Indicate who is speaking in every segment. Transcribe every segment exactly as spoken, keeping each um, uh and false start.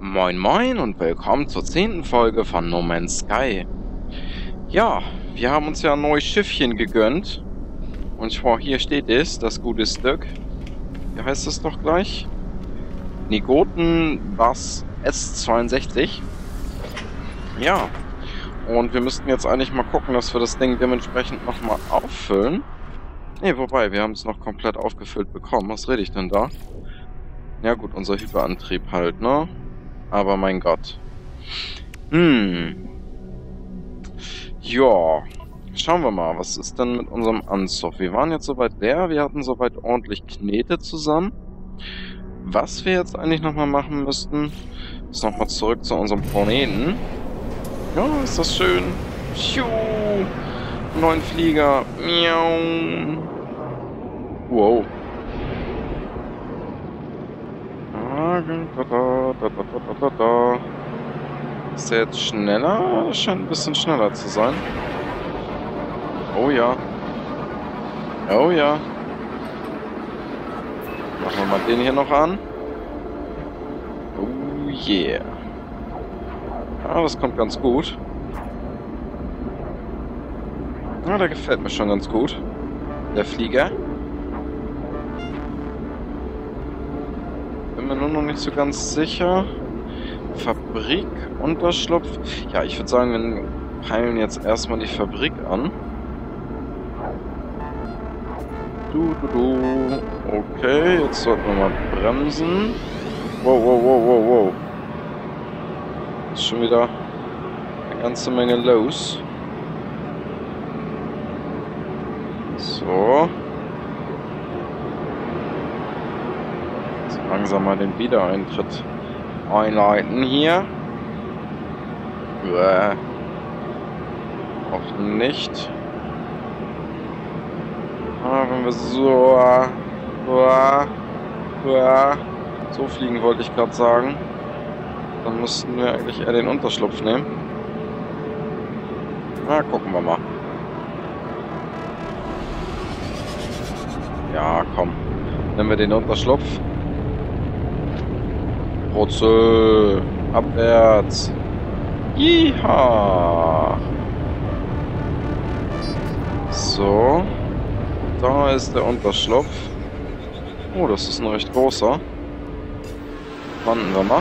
Speaker 1: Moin Moin und willkommen zur zehnten Folge von No Man's Sky. Ja, wir haben uns ja ein neues Schiffchen gegönnt. Und zwar hier steht es, das gute Stück. Wie heißt es doch gleich? Nigoten Bass S zweiundsechzig. Ja, und wir müssten jetzt eigentlich mal gucken, dass wir das Ding dementsprechend nochmal auffüllen. Ne, wobei, wir haben es noch komplett aufgefüllt bekommen. Was rede ich denn da? Ja gut, unser Hyperantrieb halt, ne? Aber mein Gott. Hm. Ja. Schauen wir mal, was ist denn mit unserem Anzug? Wir waren jetzt soweit leer, wir hatten soweit ordentlich Knete zusammen. Was wir jetzt eigentlich nochmal machen müssten, ist nochmal zurück zu unserem Planeten. Ja, ist das schön. Tschu. Neuen Flieger. Miau. Wow. Da, da, da, da, da, da. Ist der jetzt schneller? Das scheint ein bisschen schneller zu sein. Oh ja. Oh ja. Machen wir mal den hier noch an. Oh yeah. Ah, das kommt ganz gut. Ja, der gefällt mir schon ganz gut. Der Flieger. Bin mir nur noch nicht so ganz sicher. Fabrik, Unterschlupf. Ja, ich würde sagen, wir peilen jetzt erstmal die Fabrik an. Du, du, du. Okay, jetzt sollten wir mal bremsen. Wow, wow, wow, wow, wow. Ist schon wieder eine ganze Menge los. So. Jetzt langsam mal den Wiedereintritt einleiten hier. Uah. Auch nicht. Ah, wenn wir so, uah, uah, so fliegen, wollte ich gerade sagen, dann müssten wir eigentlich eher den Unterschlupf nehmen. Na, gucken wir mal. Ja, komm. Nehmen wir den Unterschlupf. Rotze. Abwärts. Jiha. So. Da ist der Unterschlupf. Oh, das ist ein recht großer. Landen wir mal.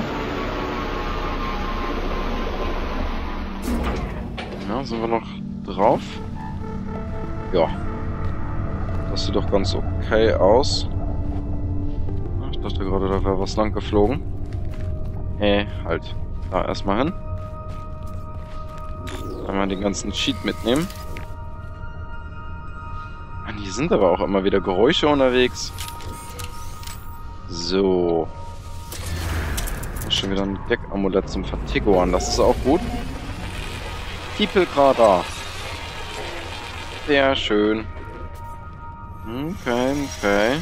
Speaker 1: Ja, sind wir noch drauf? Ja. Das sieht doch ganz okay aus. Ich dachte gerade, da wäre was lang geflogen. Äh, halt. Da erstmal hin. Einmal den ganzen Sheet mitnehmen. Mann, hier sind aber auch immer wieder Geräusche unterwegs. So. Schon wieder ein Deck-Amulett zum Vertigoren. Das ist auch gut. Tiefelkrater. Sehr schön. Okay, okay.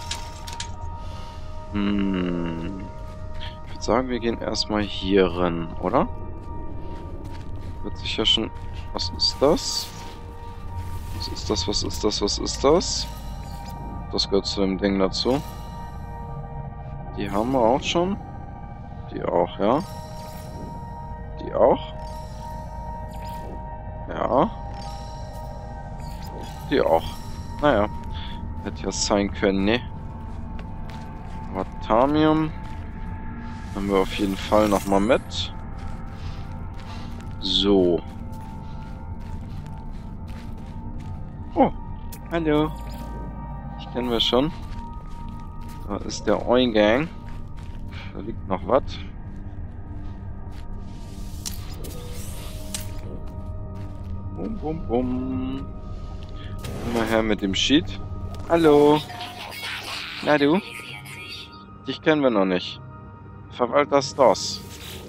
Speaker 1: Hm. Ich würde sagen, wir gehen erstmal hier rein, oder? Wird sich ja schon... Was ist das? Was ist das? Was ist das? Was ist das? Das gehört zu dem Ding dazu. Die haben wir auch schon. Die auch, ja. Die auch. Ja. Die auch. Naja. Hätte ja sein können, ne? Vatamium. Haben wir auf jeden Fall nochmal mit. So. Oh. Hallo. Ich kennen wir schon. Da ist der Eingang. Da liegt noch was. Bum, bum, bum. Mal her mit dem Sheet. Hallo. Na du? Dich kennen wir noch nicht. Verwalter Stoss.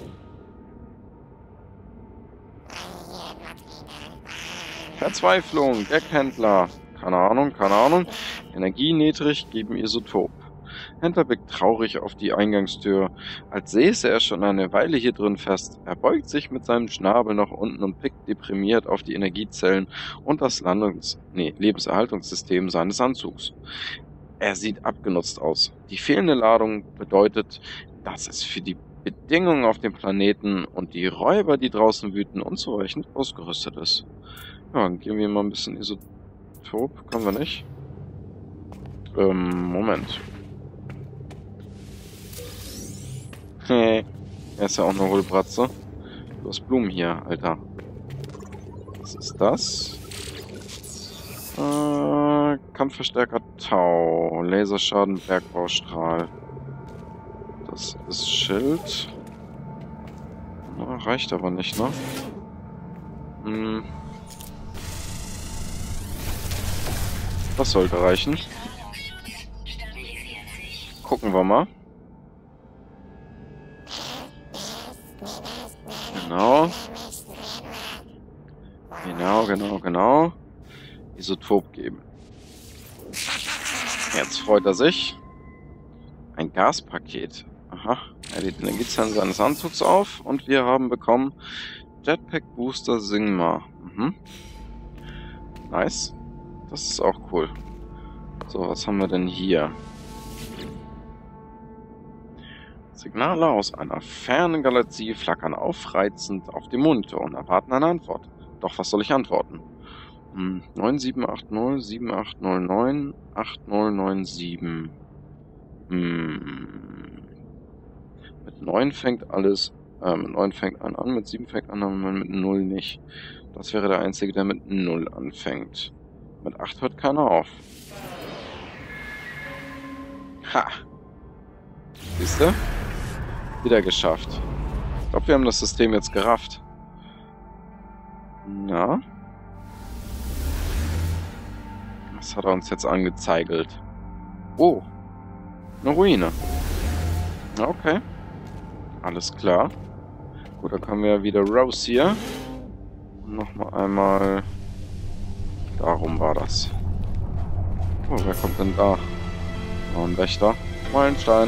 Speaker 1: Verzweiflung, Deckhändler. Keine Ahnung, keine Ahnung. Energie niedrig, geben Isotop. Händler blickt traurig auf die Eingangstür, als säße er schon eine Weile hier drin fest. Er beugt sich mit seinem Schnabel nach unten und blickt deprimiert auf die Energiezellen und das Landungs-, nee, Lebenserhaltungssystem seines Anzugs. Er sieht abgenutzt aus. Die fehlende Ladung bedeutet, dass es für die Bedingungen auf dem Planeten und die Räuber, die draußen wüten, unzureichend ausgerüstet ist. Ja, dann gehen wir mal ein bisschen Isotop. Können wir nicht? Ähm, Moment. Er ist ja auch eine Hohlbratze. Du hast Blumen hier, Alter. Was ist das? Äh, Kampfverstärker Tau. Laserschaden, Bergbaustrahl. Das ist Schild. Na, reicht aber nicht, ne? Hm. Das sollte reichen. Gucken wir mal. Genau. Genau, genau, genau. Isotop geben. Jetzt freut er sich. Ein Gaspaket. Aha. Er lädt die Energiezellen seines Anzugs auf und wir haben bekommen Jetpack Booster Sigma. Mhm. Nice. Das ist auch cool. So, was haben wir denn hier? Signale aus einer fernen Galaxie flackern aufreizend auf dem Monitor und erwarten eine Antwort. Doch was soll ich antworten? Hm, neun sieben acht null, sieben acht null neun, acht null neun sieben. Hm. Mit neun fängt alles, äh, mit neun fängt an an, mit sieben fängt an, aber mit null nicht. Das wäre der einzige, der mit null anfängt. Mit acht hört keiner auf. Ha! Siehst du? Wieder geschafft. Ich glaube, wir haben das System jetzt gerafft. Na? Was hat er uns jetzt angezeigelt? Oh. Eine Ruine. Okay. Alles klar. Gut, dann können wir wieder raus hier. Und nochmal einmal... Darum war das. Oh, wer kommt denn da? Oh, ein Wächter. Meilenstein.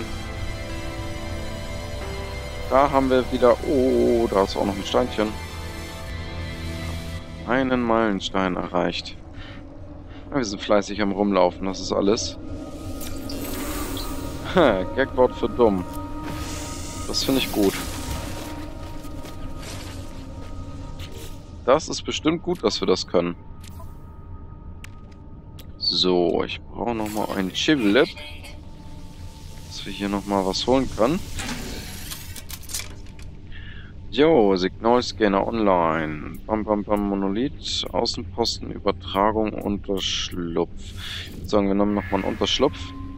Speaker 1: Da haben wir wieder... Oh, da ist auch noch ein Steinchen. Einen Meilenstein erreicht. Ja, wir sind fleißig am Rumlaufen, das ist alles. Gagwort für dumm. Das finde ich gut. Das ist bestimmt gut, dass wir das können. So, ich brauche nochmal einen Chivlip. Dass wir hier nochmal was holen können. Jo, Signalscanner online. Bam, bam, bam, Monolith. Außenposten, Übertragung, Unterschlupf. Ich würde sagen, wir nehmen nochmal einen Unterschlupf.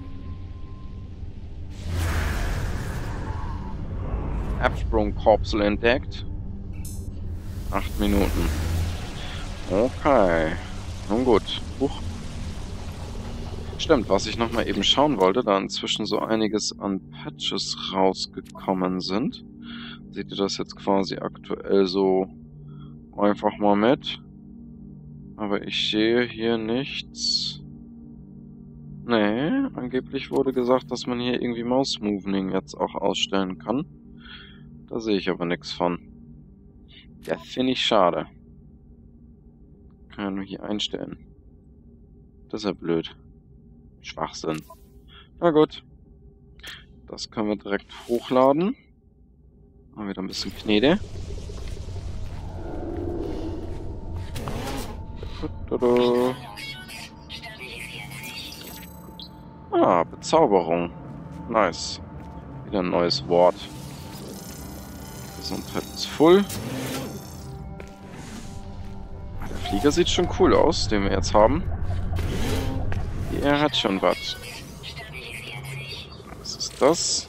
Speaker 1: Absprungkapsel entdeckt. Acht Minuten. Okay. Nun gut. Huch. Stimmt, was ich nochmal eben schauen wollte, da inzwischen so einiges an Patches rausgekommen sind. Seht ihr das jetzt quasi aktuell so einfach mal mit? Aber ich sehe hier nichts. Nee, angeblich wurde gesagt, dass man hier irgendwie Mouse Moving jetzt auch ausstellen kann. Da sehe ich aber nichts von. Ja, finde ich schade. Kann ja nur hier einstellen. Das ist ja blöd. Schwachsinn. Na gut. Das können wir direkt hochladen. Mal wieder ein bisschen Knete. Ah, Bezauberung. Nice. Wieder ein neues Wort. Gesundheit ist full. Der Flieger sieht schon cool aus, den wir jetzt haben. Er hat schon was. Was ist das?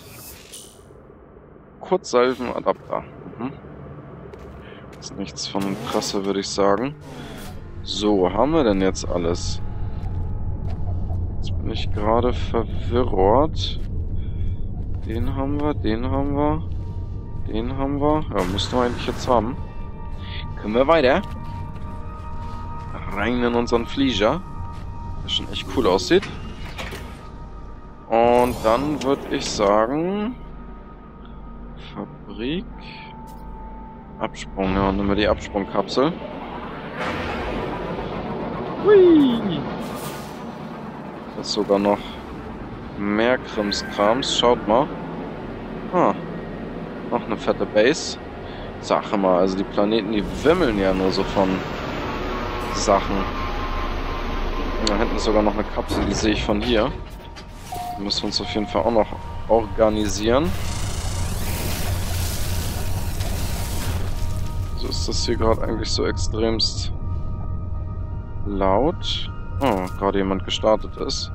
Speaker 1: Kurzsalvenadapter. Mhm. Ist nichts von Interesse, würde ich sagen. So, haben wir denn jetzt alles? Jetzt bin ich gerade verwirrt. Den haben wir, den haben wir, den haben wir. Ja, müssten wir eigentlich jetzt haben. Können wir weiter? Rein in unseren Flieger. Der schon echt cool aussieht. Und dann würde ich sagen... Fabrik... Absprung, ja, nehmen wir die Absprungkapsel. Hui! Das ist sogar noch mehr Krimskrams. Schaut mal. Ah, Noch eine fette Base. Sache mal, also die Planeten, die wimmeln ja nur so von Sachen. Und da hinten ist sogar noch eine Kapsel, die sehe ich von hier. Die müssen wir uns auf jeden Fall auch noch organisieren. So ist das hier gerade eigentlich so extremst laut. Oh, gerade jemand gestartet ist.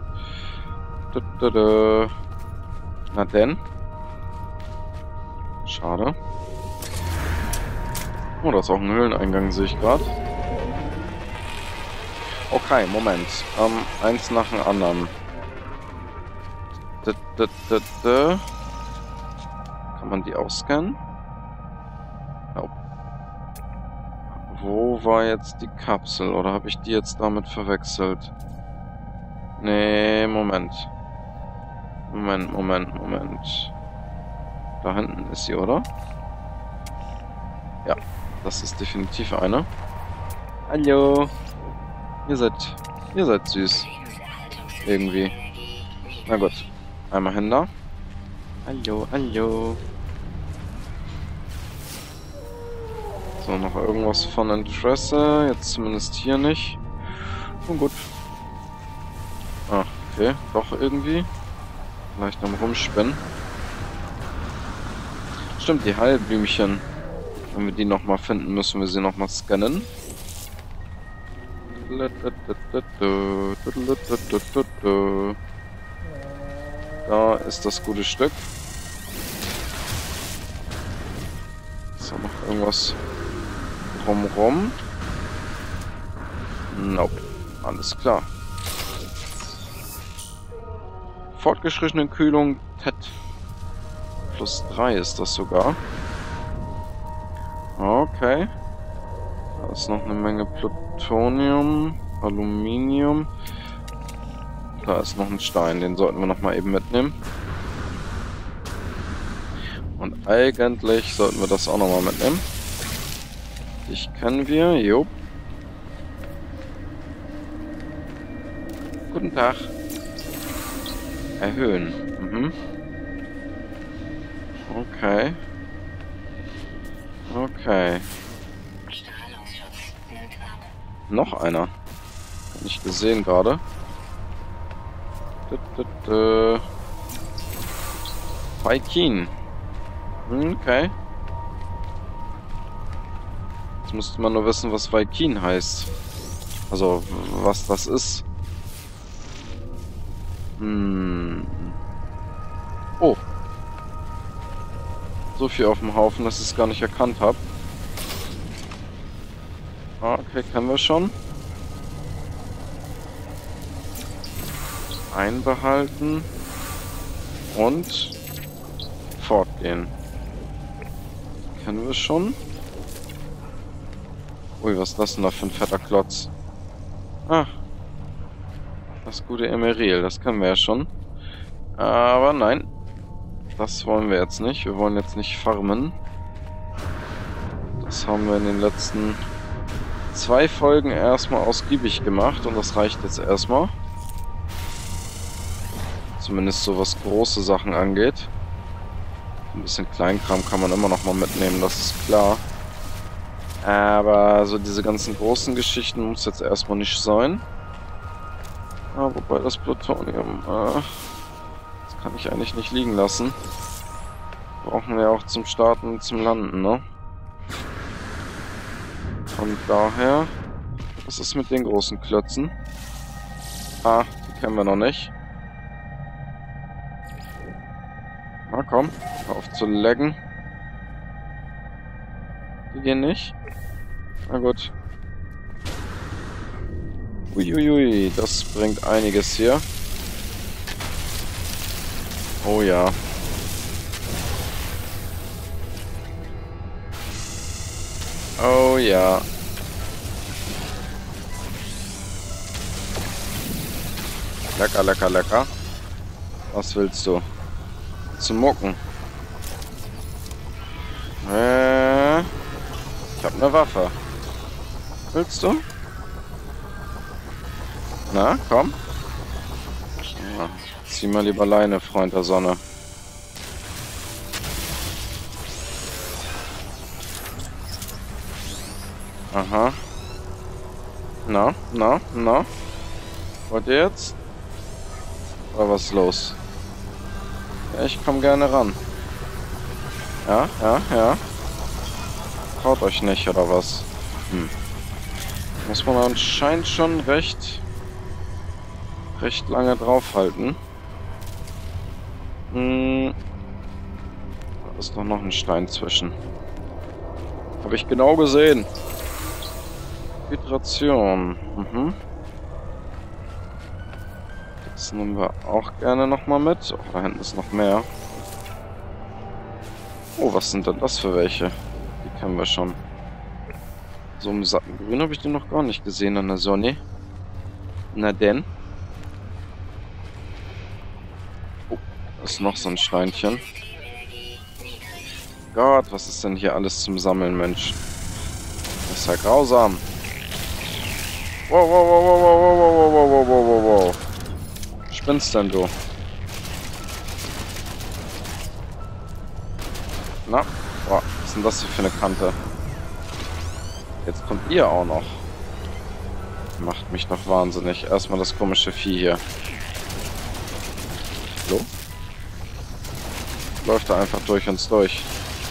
Speaker 1: Na denn? Schade. Oh, da ist auch ein Höhleneingang, sehe ich gerade. Okay, Moment. Ähm, eins nach dem anderen. D -d -d -d. Kann man die ausscannen? Nope. Wo war jetzt die Kapsel? Oder habe ich die jetzt damit verwechselt? Nee, Moment. Moment, Moment, Moment. Da hinten ist sie, oder? Ja, das ist definitiv eine. Hallo. Ihr seid, ihr seid süß. Irgendwie. Na gut. Einmal hin da. Hallo, hallo. So, noch irgendwas von Interesse. Jetzt zumindest hier nicht. Und gut. Ah, okay. Doch irgendwie. Vielleicht am Rumspinnen. Stimmt, die Heilblümchen. Wenn wir die nochmal finden, müssen wir sie nochmal scannen. Da ist das gute Stück. Ist da noch irgendwas drumrum? Nope. Alles klar. Fortgeschrittene Kühlung T E T. Plus drei ist das sogar. Okay. Da ist noch eine Menge Plutonium, Aluminium. Da ist noch ein Stein, den sollten wir noch mal eben mitnehmen. Und eigentlich sollten wir das auch noch mal mitnehmen. Dich kennen wir, jo. Guten Tag. Erhöhen. Mhm. Okay. Okay. Noch einer. Nicht gesehen gerade. Vaikin. Okay. Jetzt müsste man nur wissen, was Vaikin heißt. Also, was das ist. Hm. Oh. So viel auf dem Haufen, dass ich es gar nicht erkannt habe. Okay, kennen wir schon. Einbehalten. Und fortgehen. Kennen wir schon. Ui, was ist das denn da für ein fetter Klotz? Ah. Das gute Emeril, das kennen wir ja schon. Aber nein. Das wollen wir jetzt nicht. Wir wollen jetzt nicht farmen. Das haben wir in den letzten zwei Folgen erstmal ausgiebig gemacht. Und das reicht jetzt erstmal. Zumindest so was große Sachen angeht. Ein bisschen Kleinkram kann man immer noch mal mitnehmen, das ist klar. Aber so diese ganzen großen Geschichten muss jetzt erstmal nicht sein. Ah, wobei das Plutonium... Äh, das kann ich eigentlich nicht liegen lassen. Brauchen wir auch zum Starten und zum Landen, ne? Von daher... Was ist mit den großen Klötzen? Ah, die kennen wir noch nicht. Na komm, hör auf zu laggen. Die gehen nicht. Na gut. Uiuiui, das bringt einiges hier. Oh ja. Oh ja. Lecker, lecker, lecker. Was willst du? Zu mucken. Äh, ich hab eine Waffe. Willst du? Na, komm. Ja, zieh mal lieber Leine, Freund der Sonne. Aha. Na, na, na. Wollt ihr jetzt? Oder was ist los? Ja, ich komme gerne ran. Ja, ja, ja. Traut euch nicht, oder was? Hm. Muss man anscheinend schon recht... recht lange draufhalten. Hm. Da ist doch noch ein Stein zwischen. Habe ich genau gesehen. Filtration. Mhm. Das nehmen wir auch gerne nochmal mit. Oh, da hinten ist noch mehr. Oh, was sind denn das für welche? Die kennen wir schon. So im satten Grün habe ich den noch gar nicht gesehen an der Sonne. Na denn. Oh, da ist noch so ein Steinchen. Gott, was ist denn hier alles zum Sammeln, Mensch? Das ist ja grausam. Wow, wow, wow, wow, wow, wow, wow, wow, wow, wow, wow. Spinnst denn du? Na, boah, was ist denn das hier für eine Kante? Jetzt kommt ihr auch noch. Macht mich doch wahnsinnig. Erstmal das komische Vieh hier. So? Läuft da einfach durch uns durch.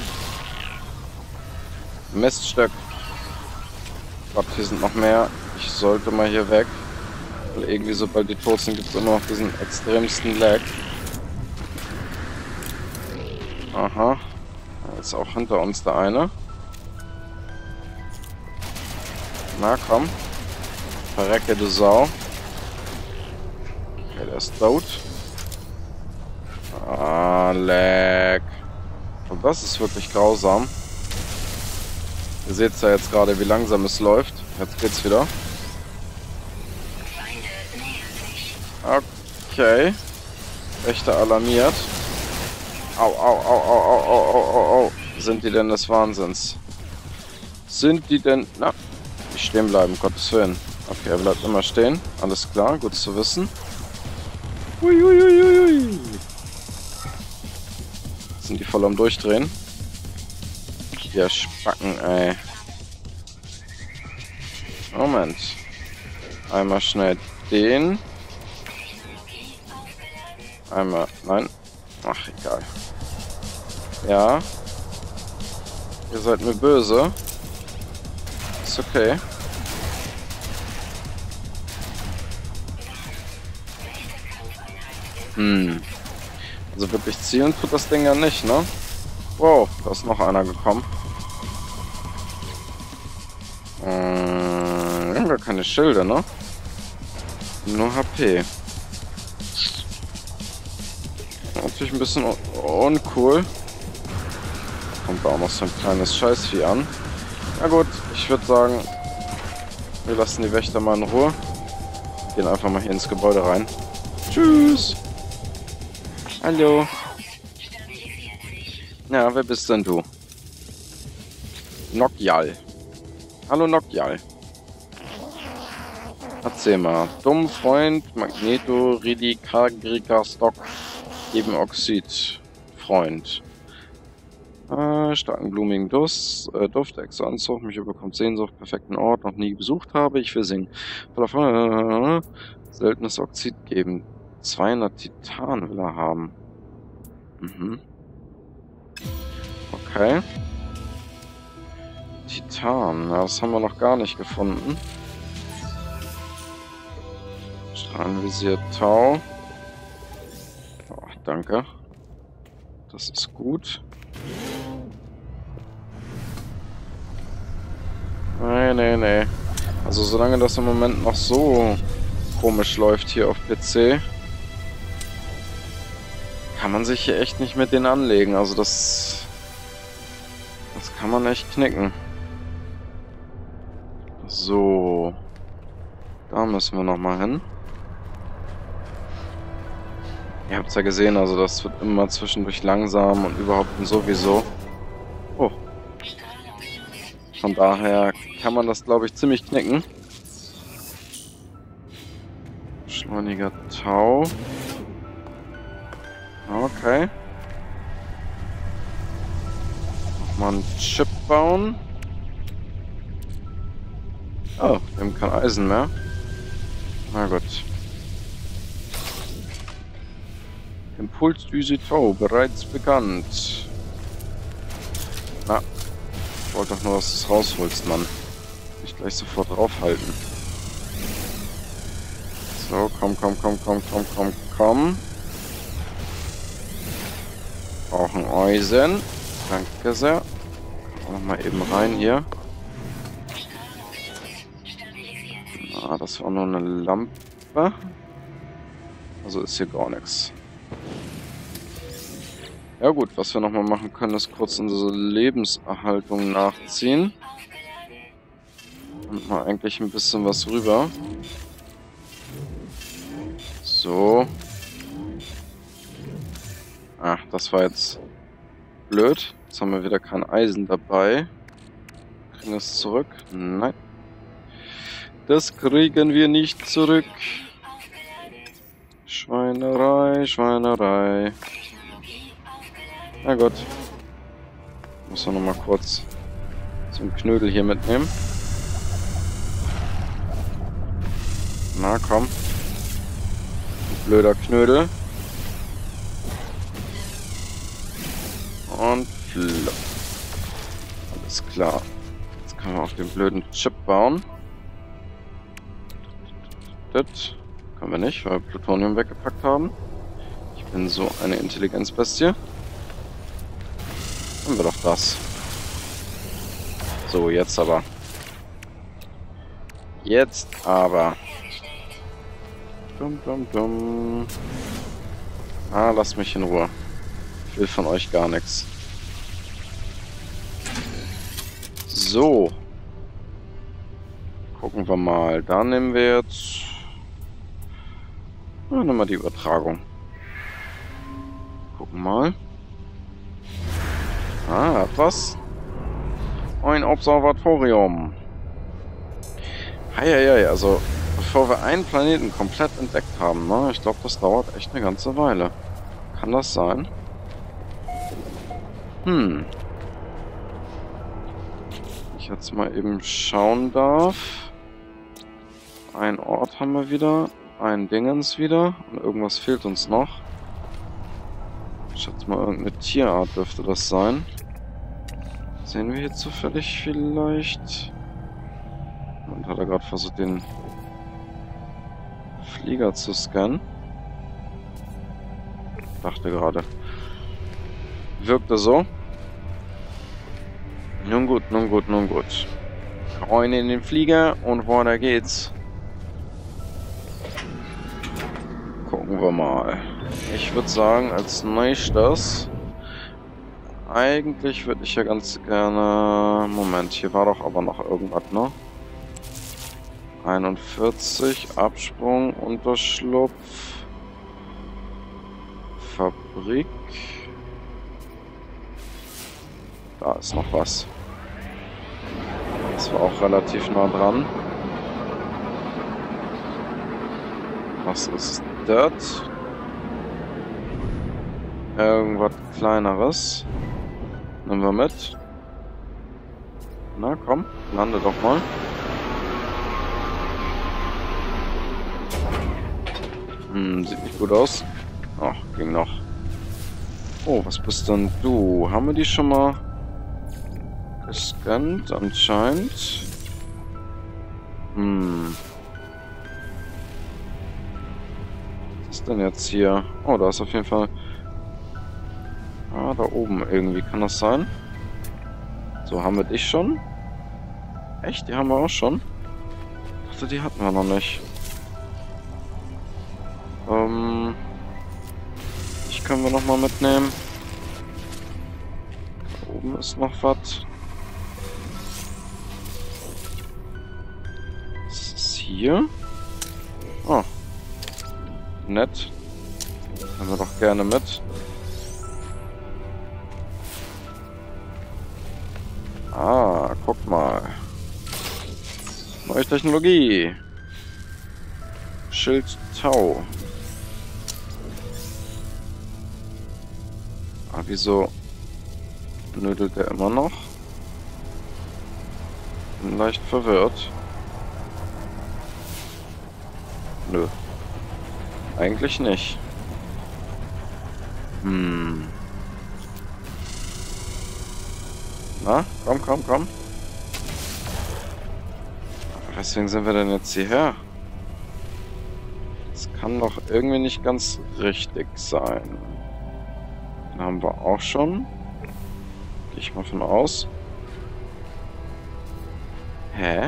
Speaker 1: Miststück. Gott, hier sind noch mehr. Ich sollte mal hier weg. Weil irgendwie, sobald die tot sind, gibt es immer noch diesen extremsten Lag. Aha. Da ist auch hinter uns der eine. Na komm. Verrecke, du Sau. Okay, der ist tot. Ah, Lag. Und das ist wirklich grausam. Ihr seht ja jetzt gerade, wie langsam es läuft. Jetzt geht's wieder. Okay. Wächter alarmiert. Au, au, au, au, au, au, au, au, au. Sind die denn des Wahnsinns? Sind die denn... Na, nicht stehen bleiben, Gottes Willen. Okay, er bleibt immer stehen. Alles klar, gut zu wissen. Uiuiuiui. Sind die voll am Durchdrehen? Ja, Spacken, ey. Moment. Einmal schnell den. Einmal, nein. Ach, egal. Ja. Ihr seid mir böse. Ist okay. Hm. Also wirklich zielen tut das Ding ja nicht, ne? Wow, da ist noch einer gekommen. Äh, wir haben gar keine Schilde, ne? Nur H P. Natürlich ein bisschen uncool. Kommt da auch noch so ein kleines Scheißvieh an. Na gut, ich würde sagen, wir lassen die Wächter mal in Ruhe. Gehen einfach mal hier ins Gebäude rein. Tschüss. Hallo. Ja, wer bist denn du? Nokial. Hallo Nokial. Erzähl mal. Dumm Freund, Magneto, Ridi, Kargrika, Stock, eben Oxid. Freund. Äh, starken blumigen Duft, äh, Duft, Exo-Anzug, mich überkommt Sehnsucht, perfekten Ort, noch nie besucht habe, ich will singen. Äh, seltenes Oxid geben. zweihundert Titan will er haben. Mhm. Okay. Titan, ja, das haben wir noch gar nicht gefunden. Strahlenvisier Tau. Oh, danke. Das ist gut. Nee, nee, nee. Also solange das im Moment noch so komisch läuft hier auf P C, kann man sich hier echt nicht mit denen anlegen. Also das... Das kann man echt knicken. So. Da müssen wir nochmal hin. Ihr habt es ja gesehen, also das wird immer zwischendurch langsam und überhaupt und sowieso. Oh. Von daher kann man das, glaube ich, ziemlich knicken. Beschleuniger Tau. Okay. Nochmal einen Chip bauen. Oh, wir haben kein Eisen mehr. Na gut. Impulsdüse Tau, bereits bekannt. Na, ich wollte doch nur, dass du es rausholst, Mann. Nicht gleich sofort draufhalten. So, komm, komm, komm, komm, komm, komm, komm. Brauchen Eisen. Danke sehr. Noch mal eben rein hier. Ah, das war nur eine Lampe. Also ist hier gar nichts. Ja gut, was wir nochmal machen können, ist kurz unsere Lebenserhaltung nachziehen. Und mal eigentlich ein bisschen was rüber. So. Ach, das war jetzt blöd. Jetzt haben wir wieder kein Eisen dabei. Kriegen wir es zurück? Nein. Das kriegen wir nicht zurück. Schweinerei, Schweinerei. Na gut. Muss man noch mal kurz so einen Knödel hier mitnehmen. Na komm. Ein blöder Knödel. Und flop. Alles klar. Jetzt können wir auch den blöden Chip bauen. Das können wir nicht, weil wir Plutonium weggepackt haben. Ich bin so eine Intelligenzbestie. Haben wir doch das. So, jetzt aber. Jetzt aber. Dum, dum, dum. Ah, lasst mich in Ruhe. Ich will von euch gar nichts. So. Gucken wir mal. Da nehmen wir jetzt... Na, nehmen wir die Übertragung. Gucken mal. Ah, was? Ein Observatorium. Heieiei, also bevor wir einen Planeten komplett entdeckt haben, ne? Ich glaube, das dauert echt eine ganze Weile. Kann das sein? Hm. Ich jetzt mal eben schauen darf. Ein Ort haben wir wieder. Ein Dingens wieder. Und irgendwas fehlt uns noch. Ich schätze mal, irgendeine Tierart dürfte das sein. Sehen wir hier zufällig vielleicht? Und hat er gerade versucht, den Flieger zu scannen? Dachte gerade. Wirkte so. Nun gut, nun gut, nun gut. Rein in den Flieger und weiter geht's. Gucken wir mal. Ich würde sagen, als nächstes... Eigentlich würde ich ja ganz gerne... Moment, hier war doch aber noch irgendwas, ne? einundvierzig, Absprung, Unterschlupf, Fabrik. Da ist noch was. Das war auch relativ nah dran. Was ist das? Irgendwas Kleineres. Nehmen wir mit. Na komm, lande doch mal. Hm, sieht nicht gut aus. Ach, ging noch. Oh, was bist denn du? Haben wir die schon mal gescannt? Anscheinend. Hm. Was ist denn jetzt hier? Oh, da ist auf jeden Fall... Ah, da oben irgendwie. Kann das sein? So, haben wir dich schon? Echt? Die haben wir auch schon? Ich dachte, die hatten wir noch nicht. Ähm... Die können wir noch mal mitnehmen. Da oben ist noch was. Was ist hier? Oh. Nett. Nehmen wir doch gerne mit. Ah, guck mal. Neue Technologie. Schild Tau. Ah, wieso nödelt der immer noch? Bin leicht verwirrt. Nö. Eigentlich nicht. Hm. Na, komm, komm, komm. Weswegen sind wir denn jetzt hierher? Das kann doch irgendwie nicht ganz richtig sein. Den haben wir auch schon. Gehe ich mal von aus. Hä?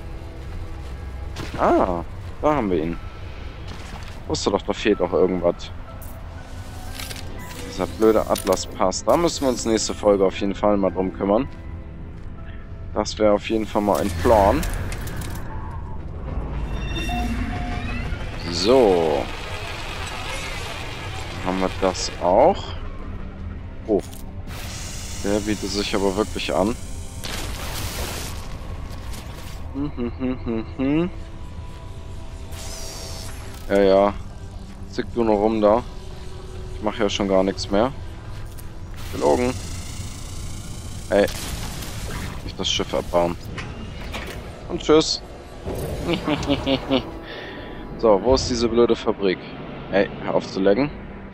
Speaker 1: Ah, da haben wir ihn. Wusste doch, da fehlt auch irgendwas. Dieser blöde Atlas-Pass. Da müssen wir uns nächste Folge auf jeden Fall mal drum kümmern. Das wäre auf jeden Fall mal ein Plan. So. Dann haben wir das auch. Oh. Der bietet sich aber wirklich an. Hm, hm, hm, hm, hm. Ja, ja. Zick du noch rum da. Ich mache ja schon gar nichts mehr. Gelogen. Ey. Nicht das Schiff abbauen. Und tschüss. So, wo ist diese blöde Fabrik? Ey, hör auf zu laggen.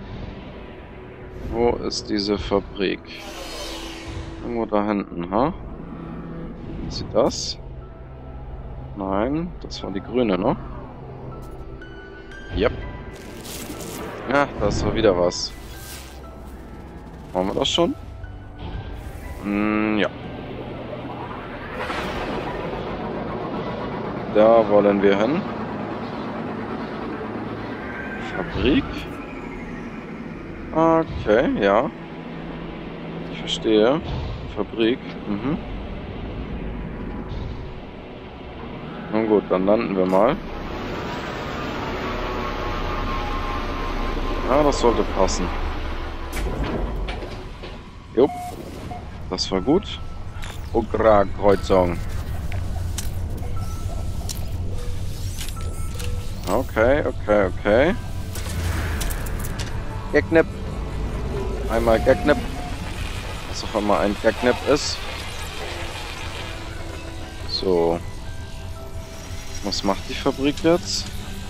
Speaker 1: Wo ist diese Fabrik? Irgendwo da hinten, ha? Ist sie das? Nein, das war die grüne, ne? Yep. Ja, da ist doch wieder was. Machen wir das schon? Mm, ja. Da wollen wir hin. Fabrik. Okay, ja. Ich verstehe. Fabrik. Mhm. Nun gut, dann landen wir mal. Ja, das sollte passen. Jupp. Das war gut. Okra-Kreuzung. Okay, okay, okay. Gagnip. Einmal Gagnip. Was auch immer ein Gagnip ist. So. Was macht die Fabrik jetzt?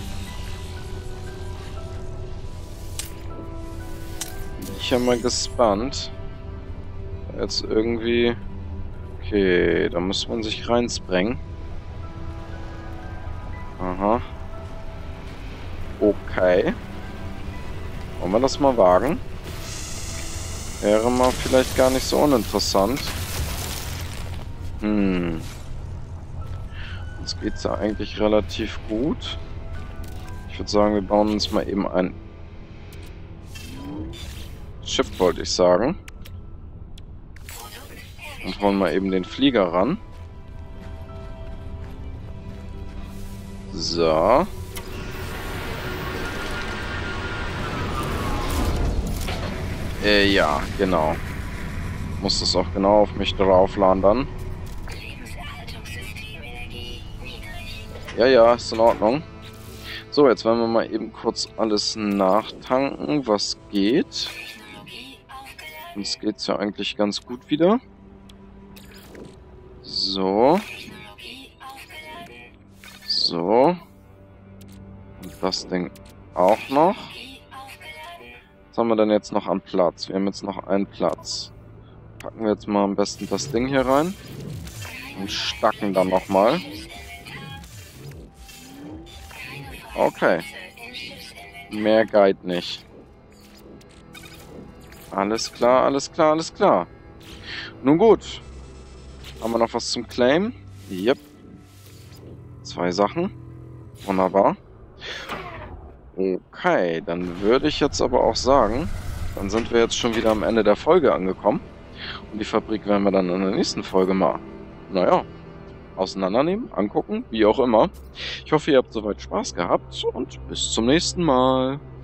Speaker 1: Ich bin mal gespannt. Jetzt irgendwie... Okay, da muss man sich reinsprengen. Aha. Okay. Wollen wir das mal wagen? Wäre mal vielleicht gar nicht so uninteressant. Hm. Uns geht's ja eigentlich relativ gut. Ich würde sagen, wir bauen uns mal eben ein Schiff, wollte ich sagen. Und holen mal eben den Flieger ran. So. Äh, ja, genau. Muss das auch genau auf mich drauf landen. Ja, ja, ist in Ordnung. So, jetzt werden wir mal eben kurz alles nachtanken, was geht. Uns geht's ja eigentlich ganz gut wieder. So. So. Und das Ding auch noch. Was haben wir denn jetzt noch an Platz? Wir haben jetzt noch einen Platz. Packen wir jetzt mal am besten das Ding hier rein. Und stacken dann nochmal. Okay. Mehr Guide nicht. Alles klar, alles klar, alles klar. Nun gut. Haben wir noch was zum Claim? Yep. Zwei Sachen. Wunderbar. Okay, dann würde ich jetzt aber auch sagen, dann sind wir jetzt schon wieder am Ende der Folge angekommen. Und die Fabrik werden wir dann in der nächsten Folge mal, naja, auseinandernehmen, angucken, wie auch immer. Ich hoffe, ihr habt soweit Spaß gehabt und bis zum nächsten Mal.